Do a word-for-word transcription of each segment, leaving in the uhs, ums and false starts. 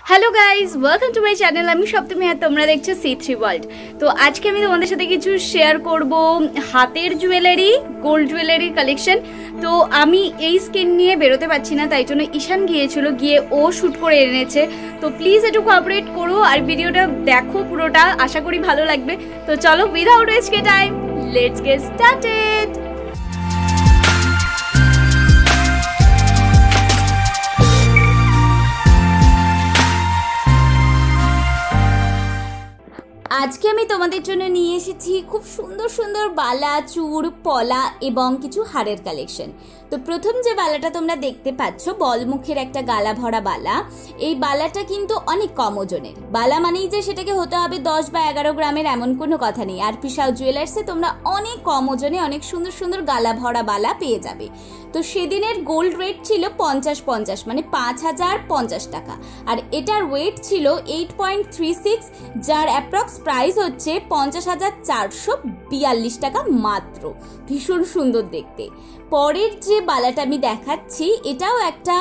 Hello guys, welcome to my channel. আমি সপ্তমী আর তোমরা দেখছো সি থ্রি ওয়ার্ল্ড। তো আজকে আমি তোমাদের সাথে কিছু শেয়ার করব হাতের জুয়েলারি, গোল্ড জুয়েলারি কালেকশন। তো আমি এই স্কিন নিয়ে বেরোতে পারছি না, তাই জন্য ঈশান গিয়েছিল, গিয়ে ও শ্যুট করে এনেছে। তো প্লিজ একটু কোঅপারেট করো আর ভিডিওটা দেখো পুরোটা, আশা করি ভালো লাগবে। তো চলো, without waste time, let's get started. আজকে আমি তোমাদের জন্য নিয়ে এসেছি খুব সুন্দর সুন্দর বালা, চূড়, পলা এবং কিছু হারের কালেকশন। তো প্রথম যে বালাটা তোমরা দেখতে পাচ্ছ, বলমুখের একটা গালা ভরা বালা। এই বালাটা কিন্তু অনেক কম ওজনের বালা, মানেই যে সেটাকে হতে হবে দশ বা এগারো গ্রামের এমন কোনো কথা নেই। আর পিসাও জুয়েলার্সে তোমরা অনেক কম ওজনে অনেক সুন্দর সুন্দর গালা ভরা বালা পেয়ে যাবে। তো সেদিনের গোল্ড রেট ছিল পঞ্চাশ পঞ্চাশ, মানে পাঁচ হাজার পঞ্চাশ টাকা। আর এটার ওয়েট ছিল এইট পয়েন্ট থ্রি সিক্স, যার অ্যাপ্রক্স প্রাইস হচ্ছে পঞ্চাশ হাজার চারশো বিয়াল্লিশ টাকা মাত্র। ভীষণ সুন্দর দেখতে। পরের যে বালাটা আমি দেখাচ্ছি, এটাও একটা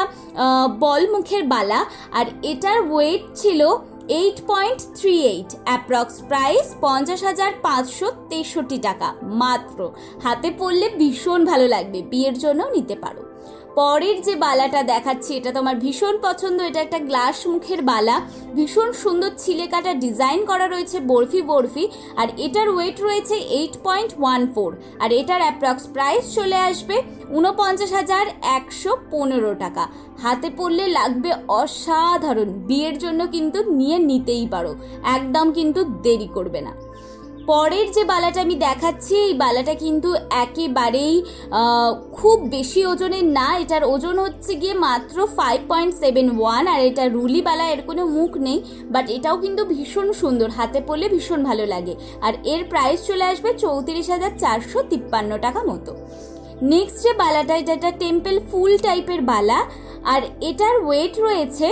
বল মুখের বালা, আর এটার ওয়েট ছিল eight point three eight, approx price পঞ্চাশ হাজার পাঁচশো তেষট্টি টাকা মাত্র। হাতে পরলে ভীষণ ভালো লাগবে, বিয়ের জন্যও নিতে পারো। পরের যে বালাটা দেখাচ্ছি, এটা তোমার ভীষণ পছন্দ। এটা একটা গ্লাস মুখের বালা, ভীষণ সুন্দর ছিলে কাটা ডিজাইন করা রয়েছে, বরফি বরফি। আর এটার ওয়েট রয়েছে এইট পয়েন্ট ওয়ান ফোর, আর এটার অ্যাপ্রক্স প্রাইস চলে আসবে উনপঞ্চাশ হাজার একশো পনেরো টাকা। হাতে পরলে লাগবে অসাধারণ, বিয়ের জন্য কিন্তু নিয়ে নিতেই পারো, একদম কিন্তু দেরি করবে না। পরের যে বালাটা আমি দেখাচ্ছি, এই বালাটা কিন্তু একেবারেই খুব বেশি ওজনের না। এটার ওজন হচ্ছে গিয়ে মাত্র ফাইভ পয়েন্ট সেভেন ওয়ান, আর এটা রুলি বালা, এর কোনো মুখ নেই, বাট এটাও কিন্তু ভীষণ সুন্দর, হাতে পরলে ভীষণ ভালো লাগে। আর এর প্রাইস চলে আসবে চৌত্রিশ হাজার চারশো তিপ্পান্ন টাকা মতো। নেক্সট যে বালাটা, এটা একটা টেম্পল ফুল টাইপের বালা, আর এটার ওয়েট রয়েছে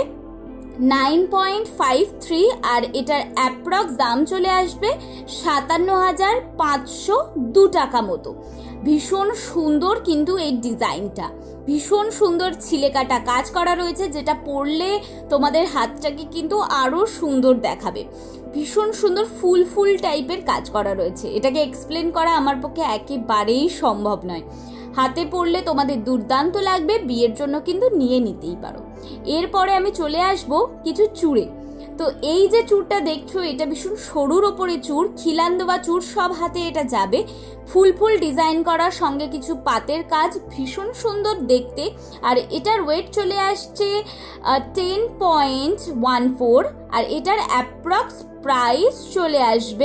নাইন পয়েন্ট ফাইভ থ্রি, আর এটার অ্যাপ্রক্স দাম চলে আসবে সাতান্ন হাজার পাঁচশো দু টাকা মতো। ভীষণ সুন্দর কিন্তু এই ডিজাইনটা, ভীষণ সুন্দর ছিলে কাটা কাজ করা রয়েছে, যেটা পরলে তোমাদের হাতটাকে কিন্তু আরও সুন্দর দেখাবে। ভীষণ সুন্দর ফুল ফুল টাইপের কাজ করা রয়েছে, এটাকে এক্সপ্লেন করা আমার পক্ষে একেবারেই সম্ভব নয়। হাতে পরলে তোমাদের দুর্দান্ত লাগবে, বিয়ের জন্য কিন্তু নিয়ে নিতেই পারো। এরপরে আমি চলে আসব কিছু চূড়ে। তো এই যে চূড়টা দেখছো, এটা ভীষণ সরুর ওপরে চূড়, খিলান দেওয়া চূড়, সব হাতে এটা যাবে। ফুল ফুল ডিজাইন করার সঙ্গে কিছু পাতের কাজ, ভীষণ সুন্দর দেখতে। আর এটার ওয়েট চলে আসছে টেন পয়েন্ট ওয়ান ফোর, আর এটার অ্যাপ্রক্স প্রাইস চলে আসবে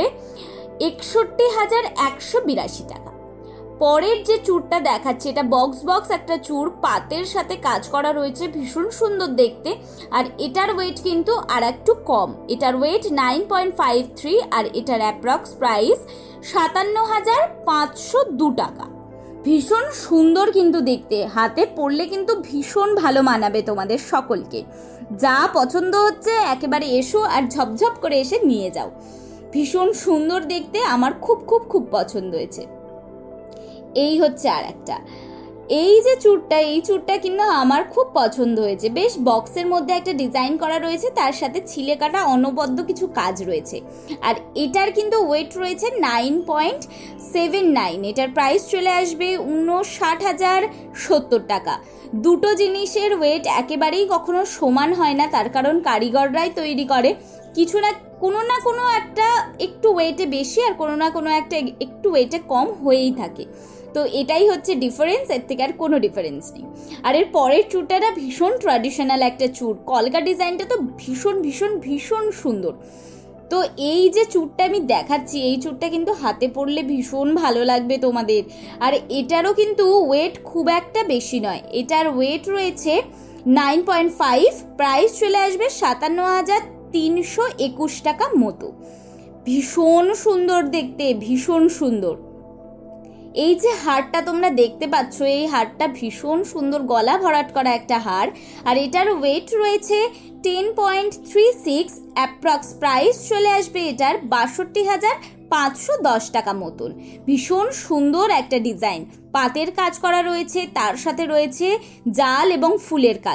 একষট্টি হাজার একশো বিরাশি টাকা। পরের যে চূড়টা দেখাচ্ছে, এটা বক্স বক্স একটা চূড়, পাতের সাথে কাজ করা রয়েছে, ভীষণ সুন্দর দেখতে। আর এটার ওয়েট কিন্তু আর একটু কম, এটার weight nine point five three, আর এটার অ্যাপ্রক্স প্রাইস সাতান্ন হাজার পাঁচশো দু টাকা। ভীষণ সুন্দর কিন্তু দেখতে, হাতে পরলে কিন্তু ভীষণ ভালো মানাবে তোমাদের সকলকে। যা পছন্দ হচ্ছে একেবারে এসো আর ঝপঝপ করে এসে নিয়ে যাও। ভীষণ সুন্দর দেখতে, আমার খুব খুব খুব পছন্দ হয়েছে। এই হচ্ছে আর একটা, এই যে চূড়টা, এই চূড়টা কিন্তু আমার খুব পছন্দ হয়েছে। বেশ বক্সের মধ্যে একটা ডিজাইন করা রয়েছে, তার সাথে ছিলে কাটা অনবদ্য কিছু কাজ রয়েছে। আর এটার কিন্তু ওয়েট রয়েছে নাইন পয়েন্ট সেভেন নাইন, এটার প্রাইস চলে আসবে উনষাট হাজার সত্তর টাকা। দুটো জিনিসের ওয়েট একেবারেই কখনো সমান হয় না, তার কারণ কারিগররাই তৈরি করে, কিছু না কোনো না কোনো একটা একটু ওয়েটে বেশি আর কোনো না কোনো একটা একটু ওয়েটে কম হয়েই থাকে। তো এটাই হচ্ছে ডিফারেন্স, এর থেকে আর কোনো ডিফারেন্স নেই। আর এর পরের চূড়টা ভীষণ ট্র্যাডিশনাল একটা চূড়, কলকা ডিজাইনটা তো ভীষণ ভীষণ ভীষণ সুন্দর। তো এই যে চূড়টা আমি দেখাচ্ছি, এই চূড়টা কিন্তু হাতে পরলে ভীষণ ভালো লাগবে তোমাদের। আর এটারও কিন্তু ওয়েট খুব একটা বেশি নয়, এটার ওয়েট রয়েছে নাইন পয়েন্ট ফাইভ, প্রাইস চলে আসবে সাতান্ন হাজার তিনশো একুশ টাকা মতো। ভীষণ সুন্দর দেখতে, ভীষণ সুন্দর। এই যে হারটা তোমরা দেখতে পাচ্ছ, এই হারটা ভীষণ সুন্দর, গলা ভরাট করা একটা হার। আর এটার ওয়েট রয়েছে ten point three six, approx price চলে আসবে এটার বাষট্টি হাজার পাঁচশো দশ টাকা মতন। ভীষণ সুন্দর একটা ডিজাইন, পাতের কাজ করা রয়েছে, তার সাথে রয়েছে জাল এবং ফুলের কাজ।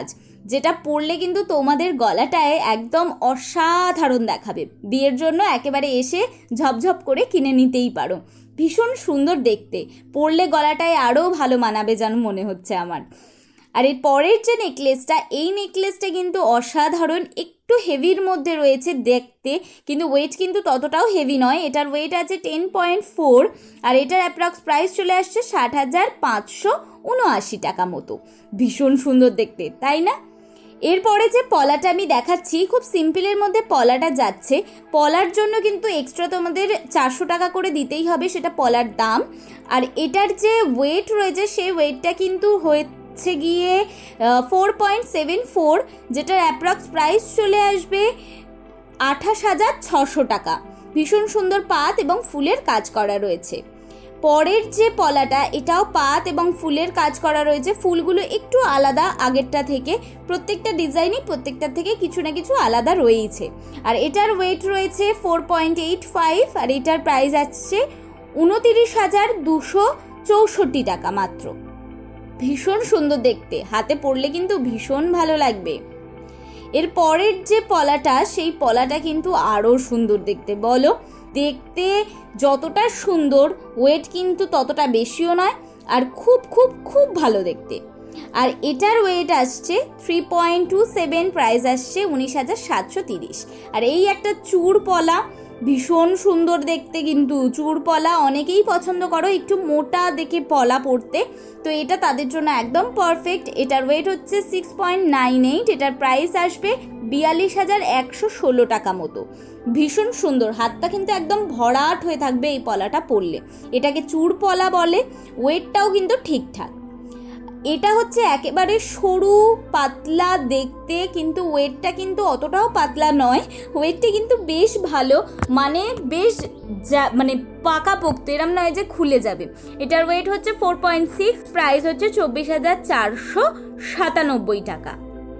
যেটা পরলে কিন্তু তোমাদের গলাটায় একদম অসাধারণ দেখাবে। বিয়ের জন্য একেবারে এসে ঝপঝপ করে কিনে নিতেই পারো। ভীষণ সুন্দর দেখতে, পরলে গলাটায় আরও ভালো মানাবে যেন মনে হচ্ছে আমার। আর এর পরের যে নেকলেসটা, এই নেকলেসটা কিন্তু অসাধারণ, একটু হেভির মধ্যে রয়েছে দেখতে, কিন্তু ওয়েট কিন্তু ততটাও হেভি নয়। এটার ওয়েট আছে টেন পয়েন্ট ফোর আর এটার অ্যাপ্রক্স প্রাইস চলে আসছে ষাট হাজার পাঁচশো উনআশি টাকা মতো। ভীষণ সুন্দর দেখতে, তাই না? এরপরে যে পলাটা আমি দেখাচ্ছি, খুব সিম্পলের মধ্যে পলাটা যাচ্ছে। পলার জন্য কিন্তু এক্সট্রা তোমাদের চারশো টাকা করে দিতেই হবে, সেটা পলার দাম। আর এটার যে ওয়েট রয়েছে সেই ওয়েটটা কিন্তু হচ্ছে গিয়ে ফোর পয়েন্ট সেভেন ফোর, যেটার অ্যাপ্রক্স প্রাইস চলে আসবে আঠাশ হাজার ছশো টাকা। ভীষণ সুন্দর পাত এবং ফুলের কাজ করা রয়েছে। পরের যে পলাটা, এটাও পাত এবং ফুলের কাজ করা রয়েছে। ফুলগুলো একটু আলাদা আগেরটা থেকে, প্রত্যেকটা ডিজাইনই প্রত্যেকটা থেকে কিছু না কিছু আলাদা রয়েছে। আর এটার ওয়েট রয়েছে ফোর পয়েন্ট এইট ফাইভ আর এটার প্রাইস আসছে উনতিরিশ হাজার দুশো চৌষট্টি টাকা মাত্র। ভীষণ সুন্দর দেখতে, হাতে পরলে কিন্তু ভীষণ ভালো লাগবে। এর পরের যে পলাটা, সেই পলাটা কিন্তু আরও সুন্দর দেখতে। বলো, দেখতে যতটা সুন্দর, ওয়েট কিন্তু ততটা বেশিও নয়, আর খুব খুব খুব ভালো দেখতে। আর এটার ওয়েট আসছে three point two seven, price আসছে উনিশ হাজার সাতশো তিরিশ। আর এই একটা চূড় পলা, ভীষণ সুন্দর দেখতে কিন্তু। চূড় পলা অনেকেই পছন্দ করো একটু মোটা দেখে পলা পরতে, তো এটা তাদের জন্য একদম পারফেক্ট। এটার ওয়েট হচ্ছে সিক্স পয়েন্ট নাইন এইট, এটার প্রাইস আসবে বিয়াল্লিশ হাজার একশো ষোলো টাকা মতো। ভীষণ সুন্দর, হাতটা কিন্তু একদম ভরাট হয়ে থাকবে এই পলাটা পরলে। এটাকে চূড় পলা বলে। ওয়েটটাও কিন্তু ঠিকঠাক। এটা হচ্ছে একেবারে সরু পাতলা দেখতে, কিন্তু ওয়েটটা কিন্তু অতটাও পাতলা নয়, ওয়েটটা কিন্তু বেশ ভালো, মানে বেশ যা মানে পাকাপোক্ত, এরম নয় যে খুলে যাবে। এটার ওয়েট হচ্ছে ফোর পয়েন্ট সিক্স, প্রাইস হচ্ছে চব্বিশ হাজার চারশো সাতানব্বই টাকা।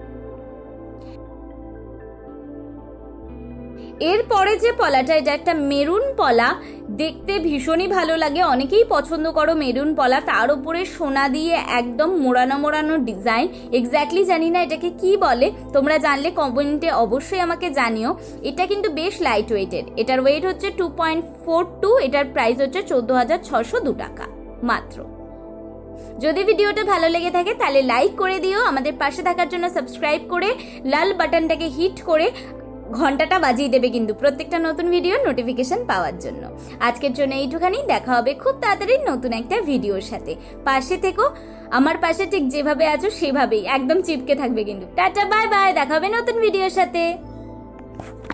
এরপরে যে পলাটা, এটা একটা মেরুন পলা, দেখতে ভীষণই ভালো লাগে, অনেকেই পছন্দ করো মেরুন পলা। তার উপরে সোনা দিয়ে একদম মোড়ানো মোড়ানো ডিজাইন, এক্স্যাক্টলি জানি না এটাকে কি বলে, তোমরা জানলে কমেন্টে অবশ্যই আমাকে জানিও। এটা কিন্তু বেশ লাইট ওয়েটের। এটার ওয়েট হচ্ছে টু পয়েন্ট ফোর টু, এটার প্রাইস হচ্ছে চোদ্দো হাজার ছশো দু টাকা মাত্র। যদি ভিডিওটা ভালো লেগে থাকে তাহলে লাইক করে দিও, আমাদের পাশে থাকার জন্য সাবস্ক্রাইব করে লাল বাটনটাকে হিট করে ঘন্টাটা বাজিয়ে দেবে কিন্তু প্রত্যেকটা নতুন ভিডিওর নোটিফিকেশন পাওয়ার জন্য। আজকের জন্য এইটুখানি, দেখা হবে খুব তাড়াতাড়ি নতুন একটা ভিডিওর সাথে। পাশে থেকো, আমার পাশে ঠিক যেভাবে আছো সেভাবেই একদম চিপকে থাকবে কিন্তু। টাটা, বাই বাই, দেখা হবে নতুন ভিডিওর সাথে।